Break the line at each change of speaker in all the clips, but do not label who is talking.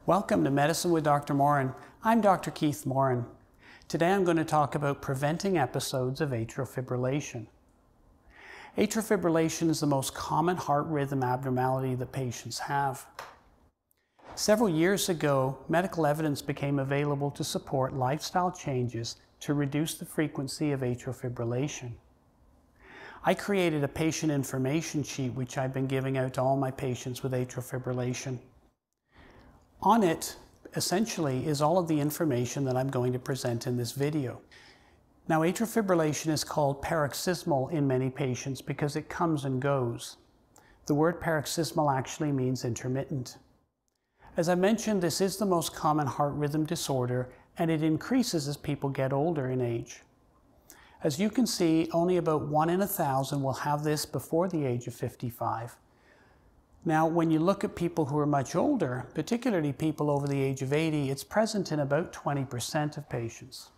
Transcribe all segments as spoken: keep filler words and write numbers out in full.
Welcome to Medicine with Doctor Moran. I'm Doctor Keith Moran. Today I'm going to talk about preventing episodes of atrial fibrillation. Atrial fibrillation is the most common heart rhythm abnormality that patients have. Several years ago, medical evidence became available to support lifestyle changes to reduce the frequency of atrial fibrillation. I created a patient information sheet which I've been giving out to all my patients with atrial fibrillation. On it, essentially, is all of the information that I'm going to present in this video. Now, atrial fibrillation is called paroxysmal in many patients because it comes and goes. The word paroxysmal actually means intermittent. As I mentioned, this is the most common heart rhythm disorder, and it increases as people get older in age. As you can see, only about one in a thousand will have this before the age of fifty-five. Now, when you look at people who are much older, particularly people over the age of eighty, it's present in about twenty percent of patients.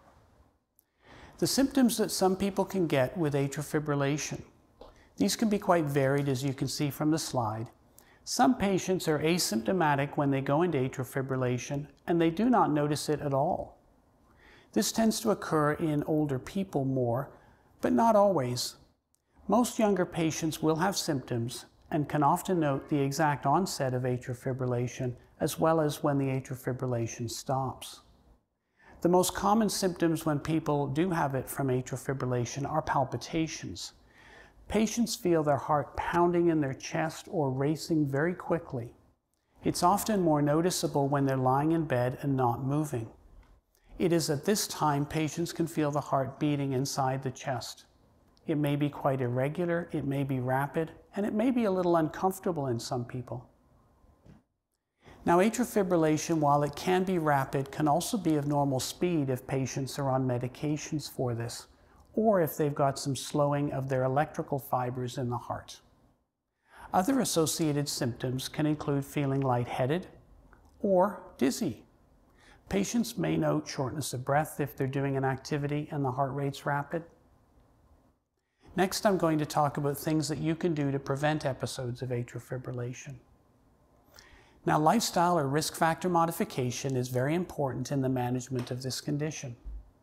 The symptoms that some people can get with atrial fibrillation. These can be quite varied, as you can see from the slide. Some patients are asymptomatic when they go into atrial fibrillation, and they do not notice it at all. This tends to occur in older people more, but not always. Most younger patients will have symptoms and can often note the exact onset of atrial fibrillation as well as when the atrial fibrillation stops. The most common symptoms when people do have it from atrial fibrillation are palpitations. Patients feel their heart pounding in their chest or racing very quickly. It's often more noticeable when they're lying in bed and not moving. It is at this time patients can feel the heart beating inside the chest. It may be quite irregular, it may be rapid, and it may be a little uncomfortable in some people. Now, atrial fibrillation, while it can be rapid, can also be of normal speed if patients are on medications for this, or if they've got some slowing of their electrical fibers in the heart. Other associated symptoms can include feeling lightheaded or dizzy. Patients may note shortness of breath if they're doing an activity and the heart rate's rapid. Next, I'm going to talk about things that you can do to prevent episodes of atrial fibrillation. Now, lifestyle or risk factor modification is very important in the management of this condition.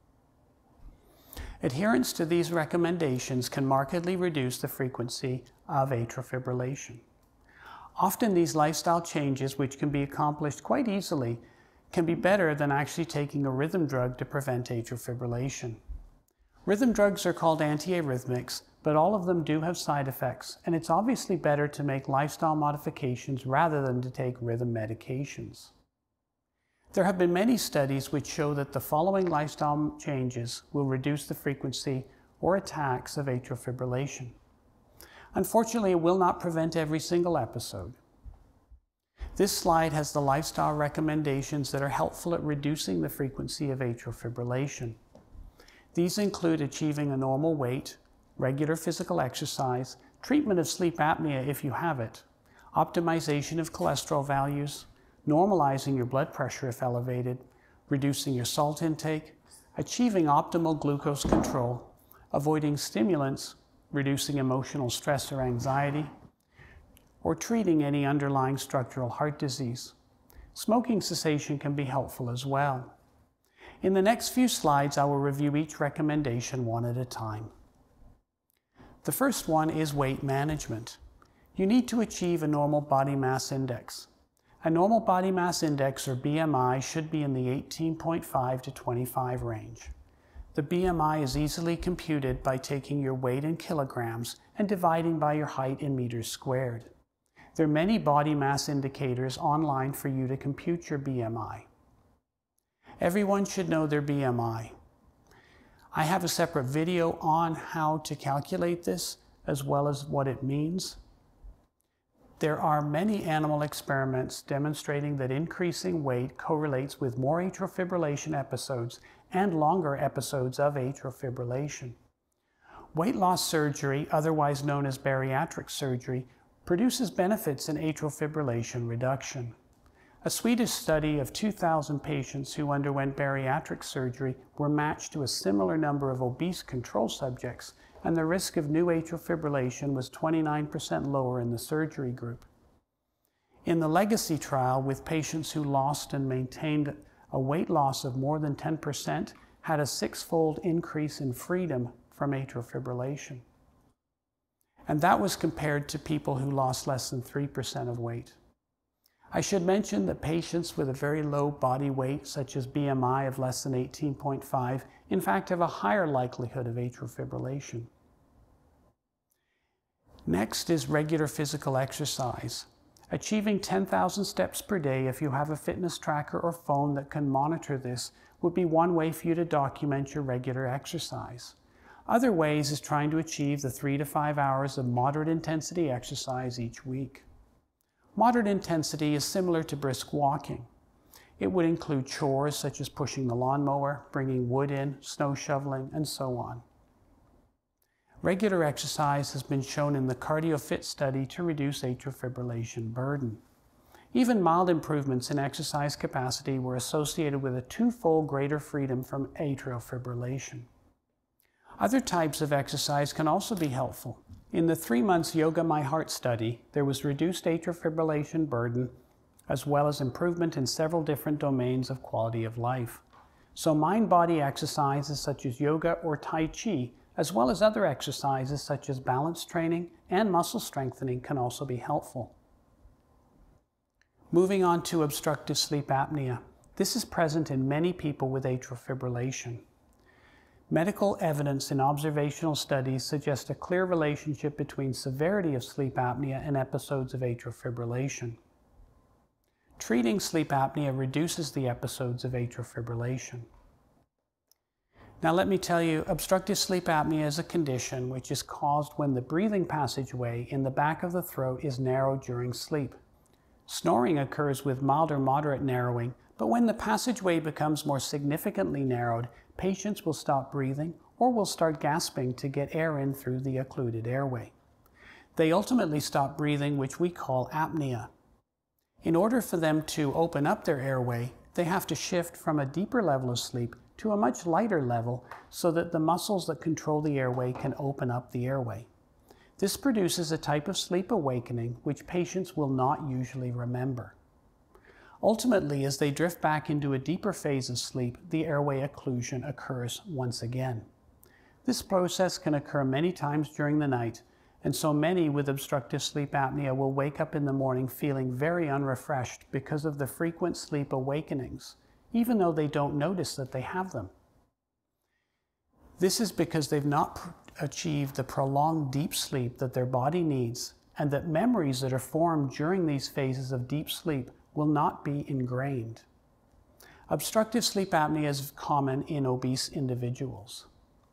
Adherence to these recommendations can markedly reduce the frequency of atrial fibrillation. Often these lifestyle changes, which can be accomplished quite easily, can be better than actually taking a rhythm drug to prevent atrial fibrillation. Rhythm drugs are called antiarrhythmics, but all of them do have side effects, and it's obviously better to make lifestyle modifications rather than to take rhythm medications. There have been many studies which show that the following lifestyle changes will reduce the frequency or attacks of atrial fibrillation. Unfortunately, it will not prevent every single episode. This slide has the lifestyle recommendations that are helpful at reducing the frequency of atrial fibrillation. These include achieving a normal weight, regular physical exercise, treatment of sleep apnea if you have it, optimization of cholesterol values, normalizing your blood pressure if elevated, reducing your salt intake, achieving optimal glucose control, avoiding stimulants, reducing emotional stress or anxiety, or treating any underlying structural heart disease. Smoking cessation can be helpful as well. In the next few slides, I will review each recommendation one at a time. The first one is weight management. You need to achieve a normal body mass index. A normal body mass index, or B M I, should be in the eighteen point five to twenty-five range. The B M I is easily computed by taking your weight in kilograms and dividing by your height in meters squared. There are many body mass indicators online for you to compute your B M I. Everyone should know their B M I. I have a separate video on how to calculate this, as well as what it means. There are many animal experiments demonstrating that increasing weight correlates with more atrial fibrillation episodes and longer episodes of atrial fibrillation. Weight loss surgery, otherwise known as bariatric surgery, produces benefits in atrial fibrillation reduction. A Swedish study of two thousand patients who underwent bariatric surgery were matched to a similar number of obese control subjects, and the risk of new atrial fibrillation was twenty-nine percent lower in the surgery group. In the Legacy trial, with patients who lost and maintained a weight loss of more than ten percent, had a six-fold increase in freedom from atrial fibrillation. And that was compared to people who lost less than three percent of weight. I should mention that patients with a very low body weight, such as B M I of less than eighteen point five, in fact have a higher likelihood of atrial fibrillation. Next is regular physical exercise. Achieving ten thousand steps per day, if you have a fitness tracker or phone that can monitor this, would be one way for you to document your regular exercise. Other ways is trying to achieve the three to five hours of moderate intensity exercise each week. Moderate intensity is similar to brisk walking. It would include chores such as pushing the lawnmower, bringing wood in, snow shoveling, and so on. Regular exercise has been shown in the CardioFit study to reduce atrial fibrillation burden. Even mild improvements in exercise capacity were associated with a twofold greater freedom from atrial fibrillation. Other types of exercise can also be helpful. In the three months Yoga My Heart study, there was reduced atrial fibrillation burden, as well as improvement in several different domains of quality of life. So mind-body exercises such as yoga or Tai Chi, as well as other exercises such as balance training and muscle strengthening, can also be helpful. Moving on to obstructive sleep apnea. This is present in many people with atrial fibrillation. Medical evidence in observational studies suggests a clear relationship between severity of sleep apnea and episodes of atrial fibrillation. Treating sleep apnea reduces the episodes of atrial fibrillation. Now let me tell you, obstructive sleep apnea is a condition which is caused when the breathing passageway in the back of the throat is narrowed during sleep. Snoring occurs with mild or moderate narrowing, but when the passageway becomes more significantly narrowed, patients will stop breathing or will start gasping to get air in through the occluded airway. They ultimately stop breathing, which we call apnea. In order for them to open up their airway, they have to shift from a deeper level of sleep to a much lighter level so that the muscles that control the airway can open up the airway. This produces a type of sleep awakening which patients will not usually remember. Ultimately, as they drift back into a deeper phase of sleep, the airway occlusion occurs once again. This process can occur many times during the night, and so many with obstructive sleep apnea will wake up in the morning feeling very unrefreshed because of the frequent sleep awakenings, even though they don't notice that they have them. This is because they've not achieved the prolonged deep sleep that their body needs, and that memories that are formed during these phases of deep sleep will not be ingrained. Obstructive sleep apnea is common in obese individuals.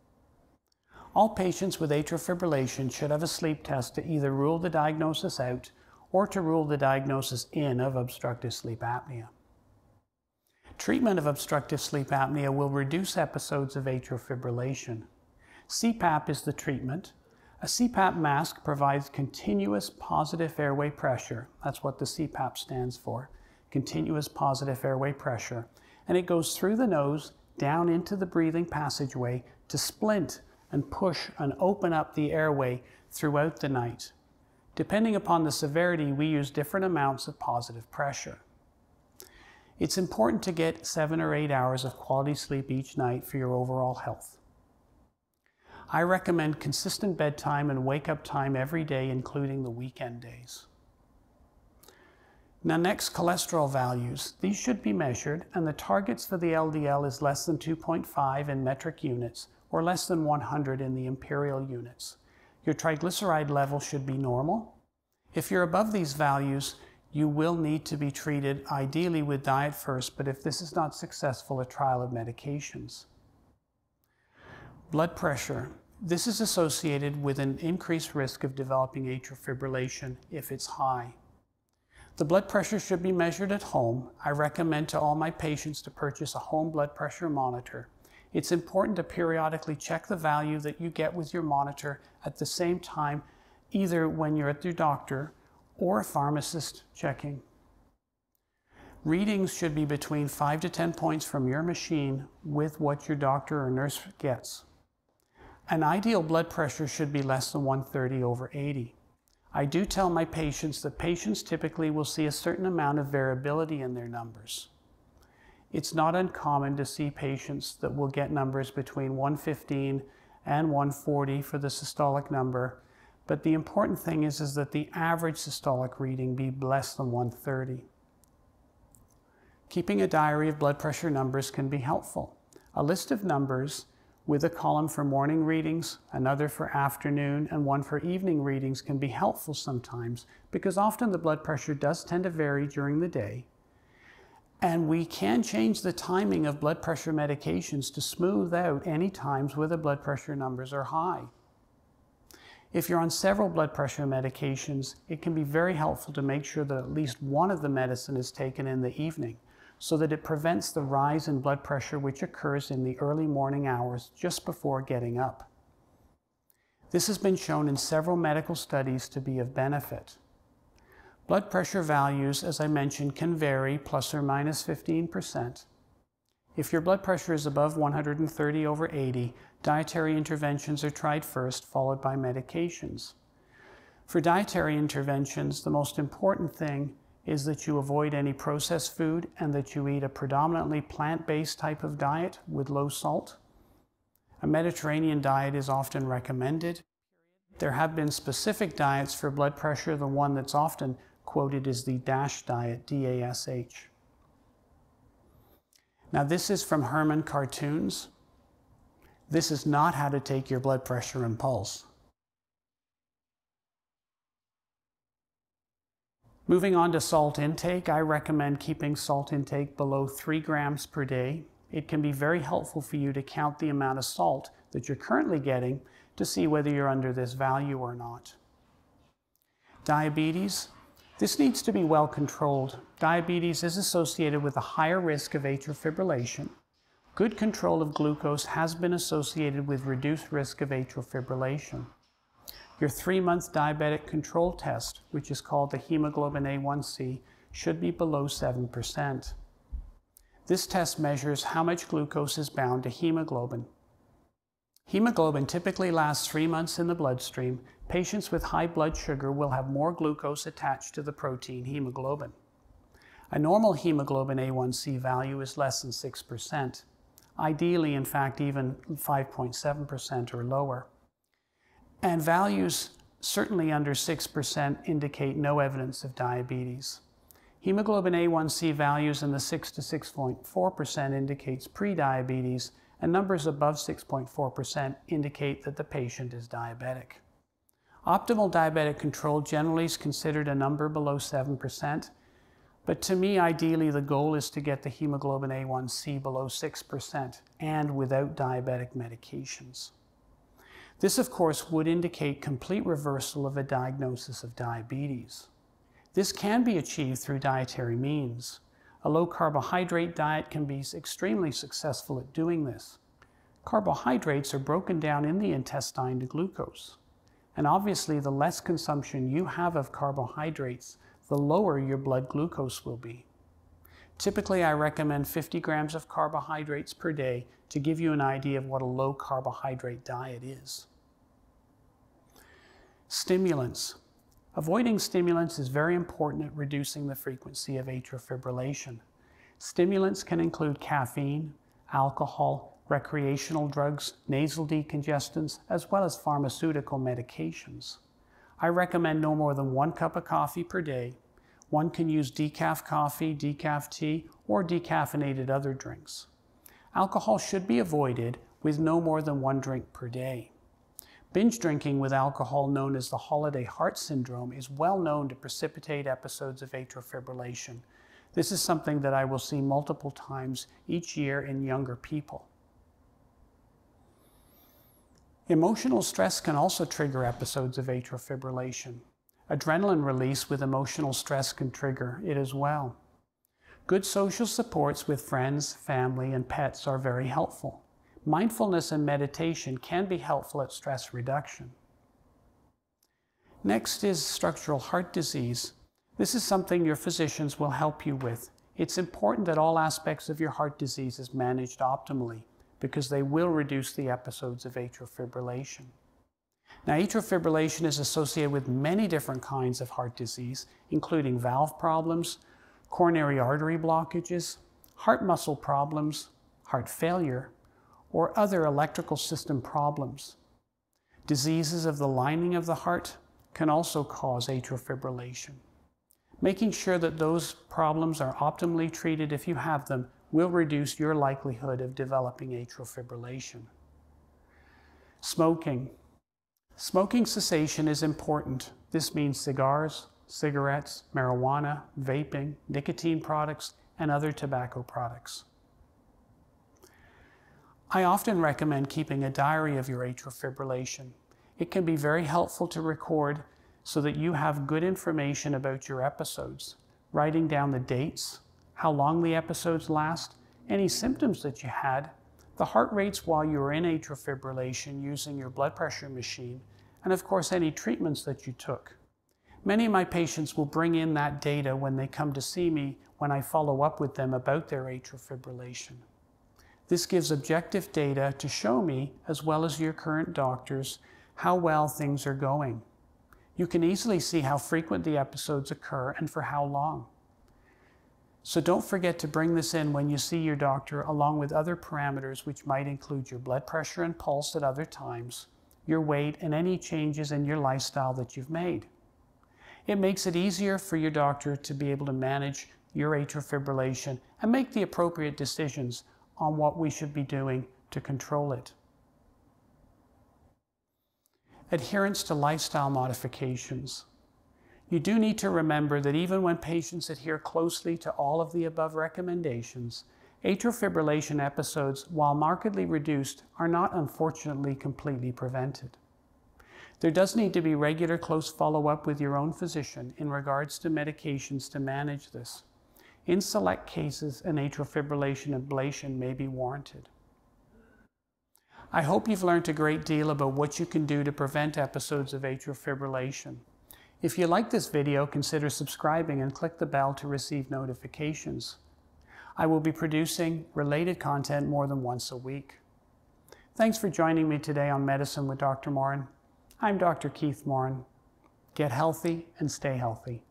All patients with atrial fibrillation should have a sleep test to either rule the diagnosis out or to rule the diagnosis in of obstructive sleep apnea. Treatment of obstructive sleep apnea will reduce episodes of atrial fibrillation. C PAP is the treatment. A C PAP mask provides continuous positive airway pressure. That's what the C PAP stands for, continuous positive airway pressure. And it goes through the nose, down into the breathing passageway to splint and push and open up the airway throughout the night. Depending upon the severity, we use different amounts of positive pressure. It's important to get seven or eight hours of quality sleep each night for your overall health. I recommend consistent bedtime and wake-up time every day, including the weekend days. Now next, cholesterol values. These should be measured, and the targets for the L D L is less than two point five in metric units, or less than one hundred in the imperial units. Your triglyceride level should be normal. If you're above these values, you will need to be treated ideally with diet first, but if this is not successful, a trial of medications. Blood pressure. This is associated with an increased risk of developing atrial fibrillation if it's high. The blood pressure should be measured at home. I recommend to all my patients to purchase a home blood pressure monitor. It's important to periodically check the value that you get with your monitor at the same time, either when you're at your doctor or a pharmacist checking. Readings should be between five to ten points from your machine with what your doctor or nurse gets. An ideal blood pressure should be less than one thirty over eighty. I do tell my patients that patients typically will see a certain amount of variability in their numbers. It's not uncommon to see patients that will get numbers between one fifteen and one forty for the systolic number, but the important thing is, is that the average systolic reading be less than one thirty. Keeping a diary of blood pressure numbers can be helpful. A list of numbers with a column for morning readings, another for afternoon, and one for evening readings can be helpful sometimes, because often the blood pressure does tend to vary during the day. And we can change the timing of blood pressure medications to smooth out any times where the blood pressure numbers are high. If you're on several blood pressure medications, it can be very helpful to make sure that at least one of the medicine is taken in the evening, so that it prevents the rise in blood pressure which occurs in the early morning hours just before getting up. This has been shown in several medical studies to be of benefit. Blood pressure values, as I mentioned, can vary plus or minus fifteen percent. If your blood pressure is above one hundred thirty over eighty, dietary interventions are tried first, followed by medications. For dietary interventions, the most important thing is that you avoid any processed food and that you eat a predominantly plant-based type of diet with low salt. A Mediterranean diet is often recommended. There have been specific diets for blood pressure. The one that's often quoted is the DASH diet, D A S H. Now this is from Herman cartoons. This is not how to take your blood pressure and pulse. Moving on to salt intake, I recommend keeping salt intake below three grams per day. It can be very helpful for you to count the amount of salt that you're currently getting to see whether you're under this value or not. Diabetes. This needs to be well controlled. Diabetes is associated with a higher risk of atrial fibrillation. Good control of glucose has been associated with reduced risk of atrial fibrillation. Your three-month diabetic control test, which is called the hemoglobin A one C, should be below seven percent. This test measures how much glucose is bound to hemoglobin. Hemoglobin typically lasts three months in the bloodstream. Patients with high blood sugar will have more glucose attached to the protein hemoglobin. A normal hemoglobin A one C value is less than six percent. Ideally, in fact, even five point seven percent or lower. And values certainly under six percent indicate no evidence of diabetes. Hemoglobin A one C values in the six to six point four percent indicates prediabetes, and numbers above six point four percent indicate that the patient is diabetic. Optimal diabetic control generally is considered a number below seven percent, but to me, ideally, the goal is to get the hemoglobin A one C below six percent and without diabetic medications. This, of course, would indicate complete reversal of a diagnosis of diabetes. This can be achieved through dietary means. A low-carbohydrate diet can be extremely successful at doing this. Carbohydrates are broken down in the intestine to glucose. And obviously, the less consumption you have of carbohydrates, the lower your blood glucose will be. Typically, I recommend fifty grams of carbohydrates per day to give you an idea of what a low-carbohydrate diet is. Stimulants. Avoiding stimulants is very important at reducing the frequency of atrial fibrillation. Stimulants can include caffeine, alcohol, recreational drugs, nasal decongestants, as well as pharmaceutical medications. I recommend no more than one cup of coffee per day. One can use decaf coffee, decaf tea, or decaffeinated other drinks. Alcohol should be avoided with no more than one drink per day. Binge drinking with alcohol, known as the holiday heart syndrome, is well known to precipitate episodes of atrial fibrillation. This is something that I will see multiple times each year in younger people. Emotional stress can also trigger episodes of atrial fibrillation. Adrenaline release with emotional stress can trigger it as well. Good social supports with friends, family, and pets are very helpful. Mindfulness and meditation can be helpful at stress reduction. Next is structural heart disease. This is something your physicians will help you with. It's important that all aspects of your heart disease is managed optimally, because they will reduce the episodes of atrial fibrillation. Now, atrial fibrillation is associated with many different kinds of heart disease, including valve problems, coronary artery blockages, heart muscle problems, heart failure, or other electrical system problems. Diseases of the lining of the heart can also cause atrial fibrillation. Making sure that those problems are optimally treated if you have them will reduce your likelihood of developing atrial fibrillation. Smoking. Smoking cessation is important. This means cigars, cigarettes, marijuana, vaping, nicotine products, and other tobacco products. I often recommend keeping a diary of your atrial fibrillation. It can be very helpful to record so that you have good information about your episodes, writing down the dates, how long the episodes last, any symptoms that you had, the heart rates while you were in atrial fibrillation using your blood pressure machine, and of course any treatments that you took. Many of my patients will bring in that data when they come to see me when I follow up with them about their atrial fibrillation. This gives objective data to show me, as well as your current doctors, how well things are going. You can easily see how frequent the episodes occur and for how long. So don't forget to bring this in when you see your doctor, along with other parameters which might include your blood pressure and pulse at other times, your weight, and any changes in your lifestyle that you've made. It makes it easier for your doctor to be able to manage your atrial fibrillation and make the appropriate decisions on what we should be doing to control it. Adherence to lifestyle modifications. You do need to remember that even when patients adhere closely to all of the above recommendations, atrial fibrillation episodes, while markedly reduced, are not unfortunately completely prevented. There does need to be regular close follow-up with your own physician in regards to medications to manage this. In select cases, an atrial fibrillation ablation may be warranted. I hope you've learned a great deal about what you can do to prevent episodes of atrial fibrillation. If you like this video, consider subscribing and click the bell to receive notifications. I will be producing related content more than once a week. Thanks for joining me today on Medicine with Doctor Moran. I'm Doctor Keith Moran. Get healthy and stay healthy.